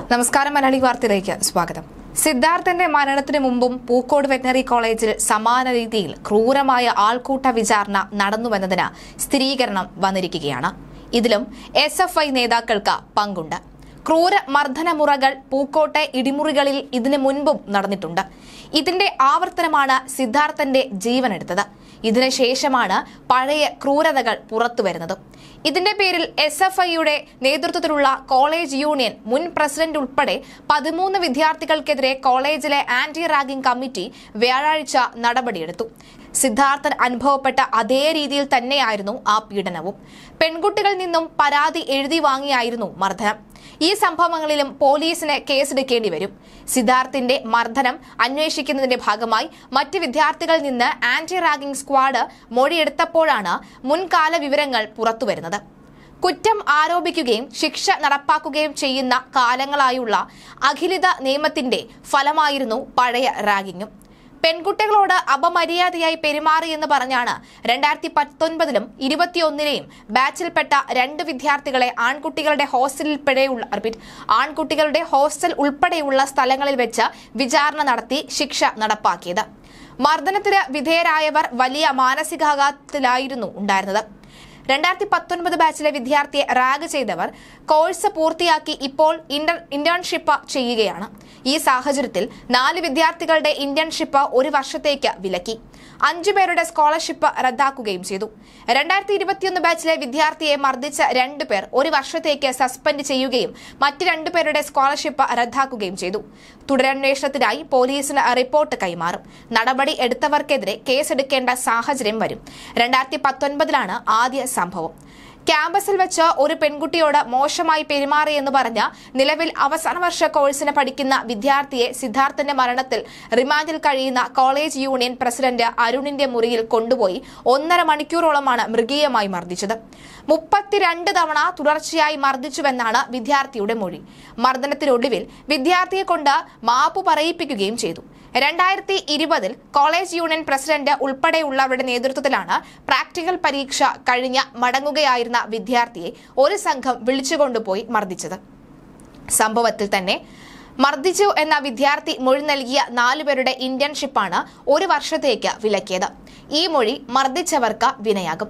നമസ്കാരം. മലയാളി വാർത്തയിലേക്ക് സ്വാഗതം. സിദ്ധാർത്ഥന്റെ മരണത്തിന് മുമ്പും പൂക്കോട് വെറ്ററിനറി കോളേജിൽ സമാന രീതിയിൽ ക്രൂരമായ ആൾക്കൂട്ട വിചാരണ നടന്നുവെന്നതിന് സ്ഥിരീകരണം വന്നിരിക്കുകയാണ്. ഇതിലും SFI നേതാക്കൾക്ക് പങ്കുണ്ട്. ക്രൂര മർദ്ദനമുറകൾ പൂക്കോട്ടെ ഇടിമുറികളിൽ ഇതിനു മുൻപും നടന്നിട്ടുണ്ട്. ഇതിന്റെ ആവർത്തനമാണ് സിദ്ധാർത്ഥന്റെ ജീവനെടുത്തത്. ഇതിനുശേഷമാണ് പഴയ ക്രൂരതകൾ പുറത്തുവരുന്നത്. ഇതിന്റെ പേരിൽ SFIയുടെ നേതൃത്വത്തിലുള്ള കോളേജ് യൂണിയൻ മുൻ പ്രസിഡന്റ് ഉൾപ്പെടെ 13 വിദ്യാർത്ഥികൾക്കെതിരെ കോളേജിലെ ആന്റി റാഗിംഗ് കമ്മിറ്റി വ്യാഴാഴ്ച നടപടിയെടുത്തു. സിദ്ധാർത്ഥൻ അനുഭവപ്പെട്ട അതേ രീതിയിൽ തന്നെയായിരുന്നു ആ പീഡനവും. പെൺകുട്ടികളിൽ നിന്നും പരാതി എഴുതി വാങ്ങിയായിരുന്നു മർദ്ദനം. ഈ സംഭവങ്ങളിലും പോലീസിന് കേസെടുക്കേണ്ടി വരും. സിദ്ധാർത്ഥിന്റെ മർദ്ദനം അന്വേഷിക്കുന്നതിന്റെ ഭാഗമായി മറ്റ് വിദ്യാർത്ഥികളിൽ നിന്ന് ആന്റി റാഗിംഗ് സ്ക്വാഡ് മൊഴിയെടുത്തപ്പോഴാണ് മുൻകാല വിവരങ്ങൾ പുറത്തുവരുന്നത്. കുറ്റം ആരോപിക്കുകയും ശിക്ഷ നടപ്പാക്കുകയും ചെയ്യുന്ന കാലങ്ങളായുള്ള അഖിലിത നിയമത്തിന്റെ ഫലമായിരുന്നു പഴയ റാഗിങ്ങും. പെൺകുട്ടികളോട് അപമര്യാദയായി പെരുമാറിയെന്ന് പറഞ്ഞാണ് 2019ലും 2021ലെയും ബാച്ചിൽപ്പെട്ട 2 വിദ്യാർത്ഥികളെ ആൺകുട്ടികളുടെ ഹോസ്റ്റൽ ഉൾപ്പെടെയുള്ള സ്ഥലങ്ങളിൽ വെച്ച് വിചാരണ നടത്തി ശിക്ഷ നടപ്പാക്കിയത്. മർദ്ദനത്തിന് വിധേയരായവർ വലിയ മാനസികാഘാതത്തിലായിരുന്നു ഉണ്ടായിരുന്നത്. 2019 ബാച്ചിലെ വിദ്യാർത്ഥിയെ റാഗ് ചെയ്തവർ കോഴ്സ് പൂർത്തിയാക്കി ഇപ്പോൾ ഇന്റേൺഷിപ്പ് ചെയ്യുകയാണ്. ഈ സാഹചര്യത്തിൽ 4 വിദ്യാർത്ഥികളുടെ ഇന്റേൺഷിപ്പ് 1 വർഷത്തേക്ക് വിലക്കി. 5 പേരുടെ സ്കോളർഷിപ്പ് റദ്ദാക്കുകയും ചെയ്തു. 2021 ബാച്ചിലെ വിദ്യാർത്ഥിയെ മർദ്ദിച്ച 2 പേർ 1 വർഷത്തേക്ക് സസ്പെൻഡ് ചെയ്യുകയും മറ്റ് 2 പേരുടെ സ്കോളർഷിപ്പ് റദ്ദാക്കുകയും ചെയ്തു. തുടരന്വേഷണത്തിനായി പോലീസിന് റിപ്പോർട്ട് കൈമാറും. നടപടി എടുത്തവർക്കെതിരെ കേസെടുക്കേണ്ട സാഹചര്യം വരും. 2019ലാണ് ആദ്യ സംഭവം. ക്യാമ്പസിൽ വെച്ച് ഒരു പെൺകുട്ടിയോട് മോശമായി പെരുമാറിയെന്ന് പറഞ്ഞ നിലവിൽ അവസാന വർഷ കോഴ്സിന് പഠിക്കുന്ന വിദ്യാർത്ഥിയെ സിദ്ധാർത്ഥന്റെ മരണത്തിൽ റിമാൻഡിൽ കഴിയുന്ന കോളേജ് യൂണിയൻ പ്രസിഡന്റ് അരുണിന്റെ മുറിയിൽ കൊണ്ടുപോയി 1.5 മണിക്കൂറോളമാണ് മൃഗീയമായി മർദ്ദിച്ചത്. 32 തവണ തുടർച്ചയായി മർദ്ദിച്ചുവെന്നാണ് വിദ്യാർത്ഥിയുടെ മൊഴി. മർദ്ദനത്തിനൊടുവിൽ വിദ്യാർത്ഥിയെ കൊണ്ട് മാപ്പ് പറയിപ്പിക്കുകയും ചെയ്തു. 2020ൽ കോളേജ് യൂണിയൻ പ്രസിഡന്റ് ഉൾപ്പെടെയുള്ളവരുടെ നേതൃത്വത്തിലാണ് പ്രാക്ടിക്കൽ പരീക്ഷ കഴിഞ്ഞ മടങ്ങുകയായിരുന്ന വിദ്യാർത്ഥിയെ ഒരു സംഘം വിളിച്ചുകൊണ്ടുപോയി മർദ്ദിച്ചത്. സംഭവത്തിൽ തന്നെ മർദ്ദിച്ചു എന്ന വിദ്യാർത്ഥി മൊഴി നൽകിയ 4 പേരുടെ ഇന്റേൺഷിപ്പാണ് 1 വർഷത്തേക്ക് വിലക്കിയത്. ഈ മൊഴി മർദ്ദിച്ചവർക്ക് വിനയാകും.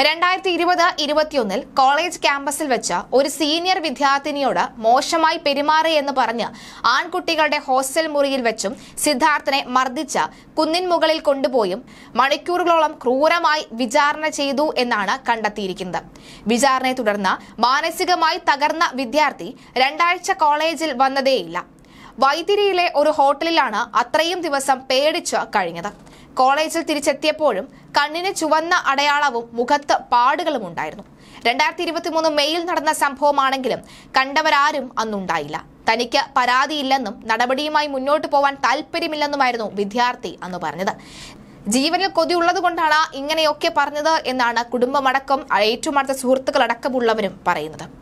2020-21ൽ കോളേജ് ക്യാമ്പസിൽ വെച്ച് ഒരു സീനിയർ വിദ്യാർത്ഥിനിയോട് മോശമായി പെരുമാറിയെന്ന് പറഞ്ഞ് ആൺകുട്ടികളുടെ ഹോസ്റ്റൽ മുറിയിൽ വെച്ചും സിദ്ധാർത്ഥനെ മർദ്ദിച്ച കുന്നിൻ മുകളിൽ കൊണ്ടുപോയും മണിക്കൂറുകളോളം ക്രൂരമായി വിചാരണ ചെയ്തു എന്നാണ് കണ്ടെത്തിയിരിക്കുന്നത്. വിചാരണയെ തുടർന്ന് മാനസികമായി തകർന്ന വിദ്യാർത്ഥി 2 ആഴ്ച കോളേജിൽ വന്നതേയില്ല. വൈത്തിരിയിലെ ഒരു ഹോട്ടലിലാണ് അത്രയും ദിവസം പേടിച്ച് കഴിഞ്ഞത്. കോളേജിൽ തിരിച്ചെത്തിയപ്പോഴും കണ്ണിന് ചുവന്ന അടയാളവും മുഖത്ത് പാടുകളും ഉണ്ടായിരുന്നു. 2023 മെയ്യിൽ നടന്ന സംഭവമാണെങ്കിലും കണ്ടവരാരും അന്നുണ്ടായില്ല. തനിക്ക് പരാതിയില്ലെന്നും നടപടിയുമായി മുന്നോട്ട് പോവാൻ താല്പര്യമില്ലെന്നുമായിരുന്നു വിദ്യാർത്ഥി അന്ന് പറഞ്ഞത്. ജീവനിൽ കൊതിയുള്ളതുകൊണ്ടാണ് ഇങ്ങനെയൊക്കെ പറഞ്ഞത് എന്നാണ് കുടുംബമടക്കം ഏറ്റവും അടുത്ത സുഹൃത്തുക്കളടക്കമുള്ളവരും പറയുന്നത്.